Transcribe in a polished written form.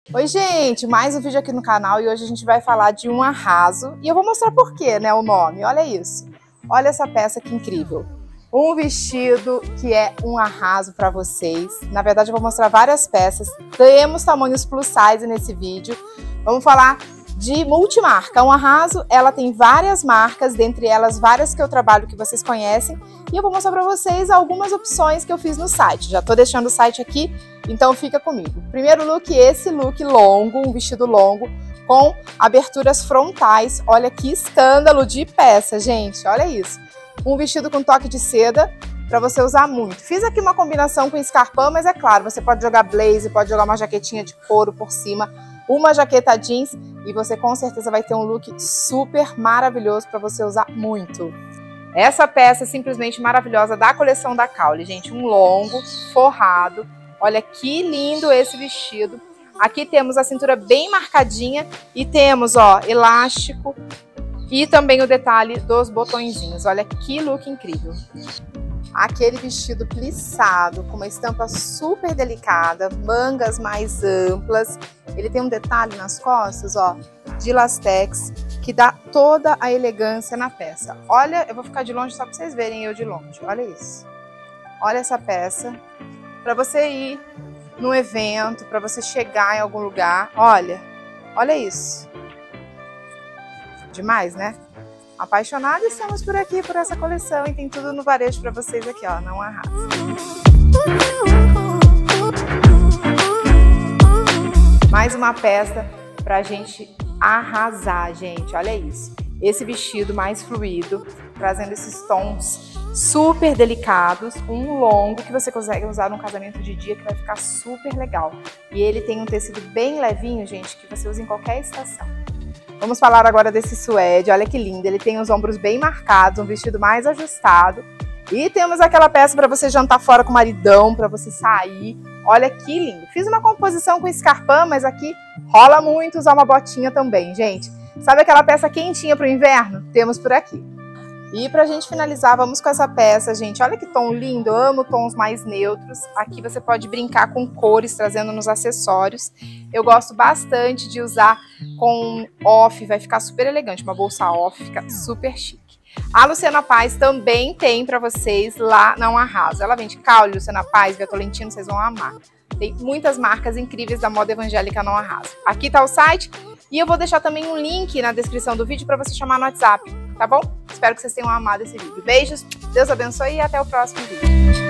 Oi gente, mais um vídeo aqui no canal e hoje a gente vai falar de um arraso e eu vou mostrar por quê, né, o nome, olha isso. Olha essa peça que incrível. Um vestido que é um arraso para vocês. Na verdade eu vou mostrar várias peças, temos tamanhos plus size nesse vídeo. Vamos falar de multimarca, um arraso, ela tem várias marcas, dentre elas várias que eu trabalho que vocês conhecem. E eu vou mostrar para vocês algumas opções que eu fiz no site, já tô deixando o site aqui. Então fica comigo. Primeiro look, esse look longo, um vestido longo com aberturas frontais. Olha que escândalo de peça, gente. Olha isso. Um vestido com toque de seda para você usar muito. Fiz aqui uma combinação com escarpão, mas é claro, você pode jogar blazer, pode jogar uma jaquetinha de couro por cima, uma jaqueta jeans e você com certeza vai ter um look super maravilhoso para você usar muito. Essa peça é simplesmente maravilhosa da coleção da Caule, gente. Um longo, forrado. Olha que lindo esse vestido. Aqui temos a cintura bem marcadinha e temos, ó, elástico e também o detalhe dos botõezinhos. Olha que look incrível. Aquele vestido plissado com uma estampa super delicada, mangas mais amplas. Ele tem um detalhe nas costas, ó, de lastex, que dá toda a elegância na peça. Olha, eu vou ficar de longe só para vocês verem eu de longe. Olha isso. Olha essa peça. Para você ir num evento, para você chegar em algum lugar. Olha isso. Demais, né? Apaixonados estamos por aqui, por essa coleção. E tem tudo no varejo para vocês aqui, ó. Não arrasa. Mais uma peça pra gente arrasar, gente. Olha isso. Esse vestido mais fluido, trazendo esses tons super delicados, um longo que você consegue usar num casamento de dia que vai ficar super legal. E ele tem um tecido bem levinho, gente, que você usa em qualquer estação. Vamos falar agora desse suede, olha que lindo. Ele tem os ombros bem marcados, um vestido mais ajustado. E temos aquela peça para você jantar fora com o maridão, para você sair. Olha que lindo. Fiz uma composição com escarpão, mas aqui rola muito usar uma botinha também, gente. Sabe aquela peça quentinha para o inverno? Temos por aqui. E pra gente finalizar, vamos com essa peça, gente. Olha que tom lindo, eu amo tons mais neutros. Aqui você pode brincar com cores, trazendo nos acessórios. Eu gosto bastante de usar com off, vai ficar super elegante. Uma bolsa off, fica super chique. A Luciana Paz também tem pra vocês lá na Arraso. Ela vende Caule, Luciana Paz, Via Tolentino, vocês vão amar. Tem muitas marcas incríveis da moda evangélica no Arraso. Aqui tá o site e eu vou deixar também um link na descrição do vídeo para você chamar no WhatsApp, tá bom? Espero que vocês tenham amado esse vídeo. Beijos, Deus abençoe e até o próximo vídeo.